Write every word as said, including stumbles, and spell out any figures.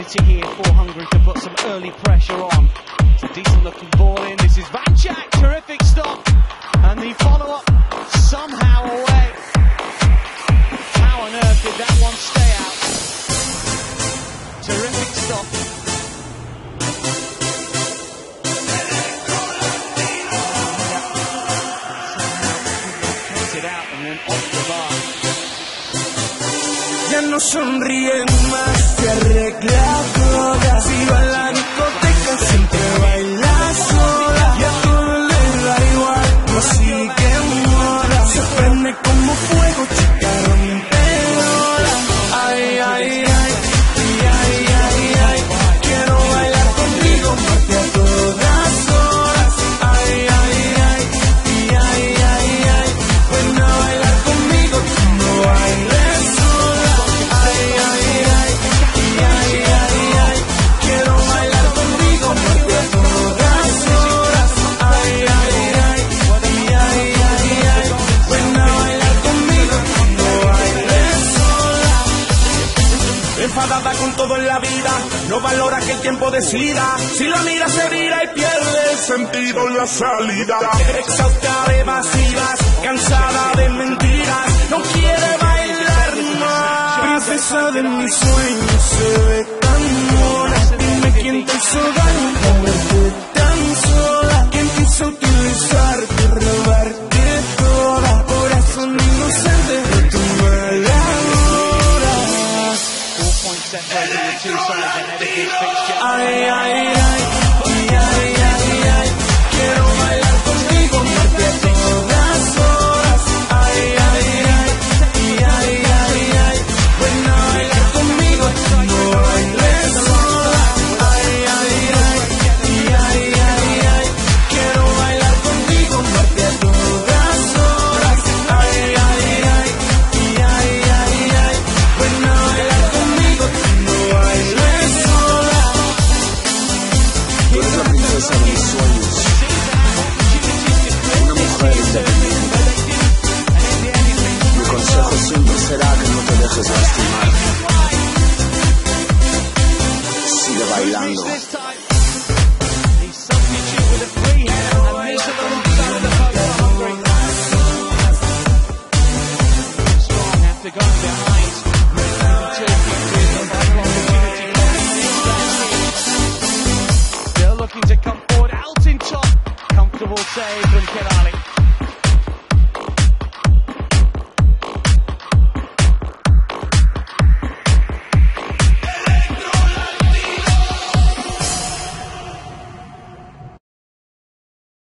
opportunity here for Hungary to put some early pressure on. It's a decent looking ball in. This is Vančák, terrific stop. And the follow-up somehow away. How on earth did that one stay out? Terrific stop. Somehow it out and then off the bar. Ya no sonríen más, se arregla toda. Si va a la discoteca siempre baila sola. Y a todo le da igual, no sigue en moda. Se prende como fuego, chica rompedora. Ay, ay, ay, ay, ay, ay, ay. Quiero bailar contigo, parte a todas horas. Ay, ay, ay, ay, ay, ay, ay. Ven a bailar conmigo, tú no bailes sola. Ay, ay, ay, ay, ay, ay, ay. Quiero bailar contigo, parte a todas horas. Ay, ay, ay, ay, ay, ay, ay. Ven a bailar conmigo, tú no bailes sola. Enfadada con todo en la vida, no valora que el tiempo decida. Si la mira se vira y pierde el sentido en la salida. Exhausta de evasivas, cansada de mentiras, no quiere bailar más. Princesa de mis sueños, se ve tan mona. Dime quién te hizo daño, por verte tan sola. Quién quiso utilizarte, robarte toda. Corazón inocente de tu mala hora. Four points separating the two sides ahead of this fixture. Ay, ay, ay, ay, ay, ay, ay. Quiero bailar contigo, parte a todas horas. Ay, ay, ay, ay, ay, ay, ay. Ven a bailar conmigo, tú no bailes sola. Ay, ay, ay, ay, ay, ay, ay. Quiero bailar contigo, parte a todas horas. Ay, ay, ay, ay, ay, ay, ay. Ven a bailar conmigo, tú no bailes sola. Tú eres la princesa de mis sueños, una mujer independiente. Mi consejo siempre será que no te dejes lastimar. Sigue bailando.